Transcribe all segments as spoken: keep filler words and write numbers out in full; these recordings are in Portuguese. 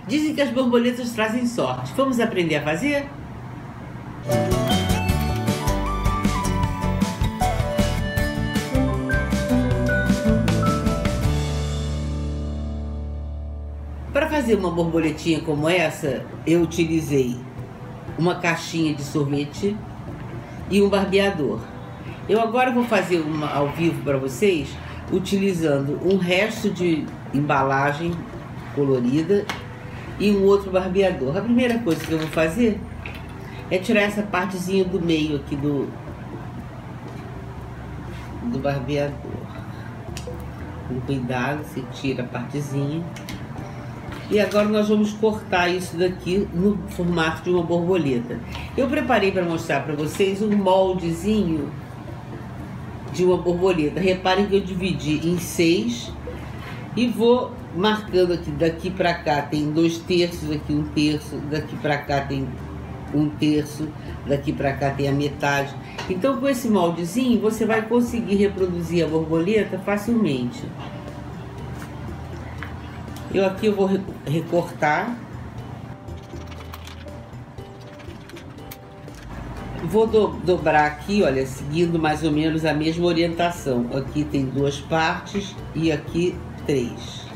Dizem que as borboletas trazem sorte. Vamos aprender a fazer? Para fazer uma borboletinha como essa, eu utilizei uma caixinha de sorvete e um barbeador. Eu agora vou fazer uma ao vivo para vocês, utilizando um resto de embalagem colorida e um outro barbeador. A primeira coisa que eu vou fazer é tirar essa partezinha do meio aqui do, do barbeador. Com cuidado, você tira a partezinha. E agora nós vamos cortar isso daqui no formato de uma borboleta. Eu preparei para mostrar para vocês um moldezinho de uma borboleta. Reparem que eu dividi em seis e vou marcando aqui, daqui para cá tem dois terços, aqui um terço, daqui para cá tem um terço, daqui para cá tem a metade. Então com esse moldezinho você vai conseguir reproduzir a borboleta facilmente. Eu aqui eu vou recortar. Vou do, dobrar aqui, olha, seguindo mais ou menos a mesma orientação. Aqui tem duas partes e aqui três.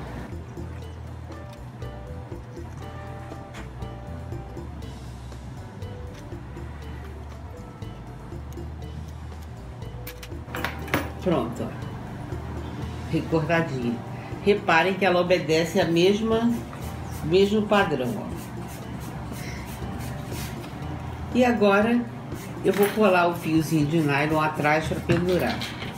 Pronto, ó. Recortadinha. Reparem que ela obedece a mesma mesmo padrão, ó. E agora eu vou colar o fiozinho de nylon atrás para pendurar.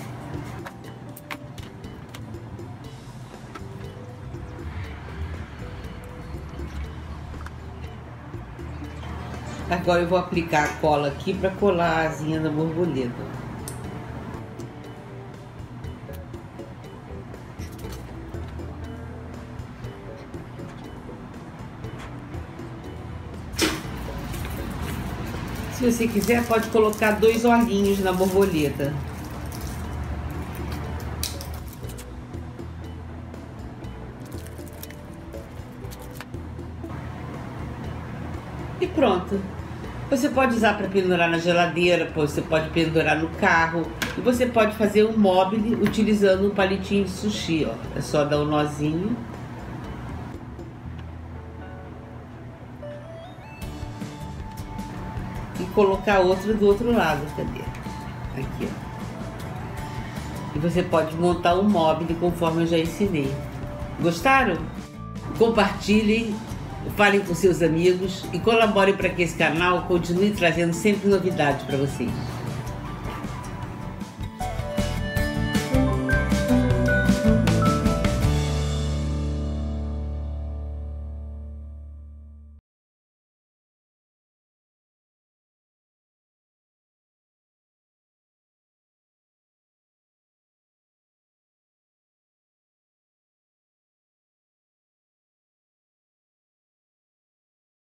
Agora eu vou aplicar a cola aqui para colar a asinha da borboleta. Se você quiser, pode colocar dois olhinhos na borboleta. E pronto. Você pode usar para pendurar na geladeira, você pode pendurar no carro. E você pode fazer um mobile utilizando um palitinho de sushi, ó. É só dar um nozinho. E colocar outra do outro lado, cadê? Aqui, ó. E você pode montar um mobile conforme eu já ensinei. Gostaram? Compartilhem, falem com seus amigos e colaborem para que esse canal continue trazendo sempre novidades para vocês.